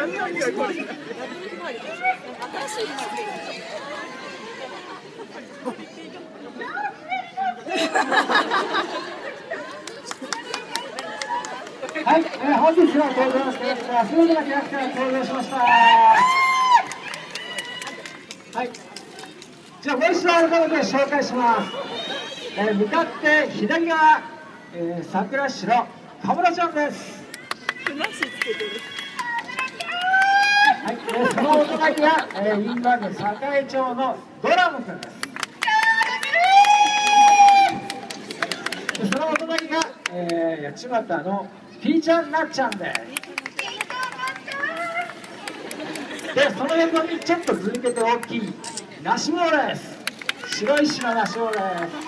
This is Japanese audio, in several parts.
はい、本日の登場のキャラクター、すべてのキャラクターが登場しました。はい、じゃあもう一度改めて紹介します。向かって左側、桜市のかむらちゃんです。はい、そのお隣が、インバウンド栄町のドラムくんです。そのお隣が、八幡のピーちゃんなっちゃんです。で、その横にちょっとずれてて大きいナシモです。白石のナシモです。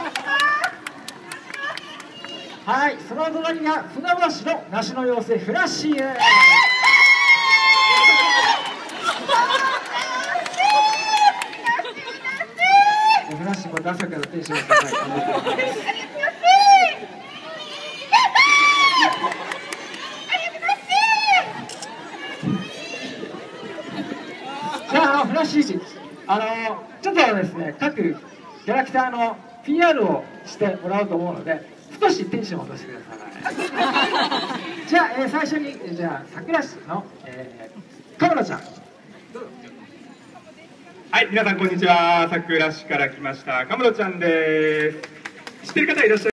はい、その隣が船橋の梨の妖精フラッシーです。フラッシーも朝からテンションが高い。じゃあフラッシー、ちょっとですね、各キャラクターの PR をしてもらおうと思うので、少しテンションを落としてください。じゃあ、最初に桜市の、かむらちゃん。 はい、皆さんこんにちは。桜市から来ましたかむろちゃんです。知ってる方いらっしゃいますか？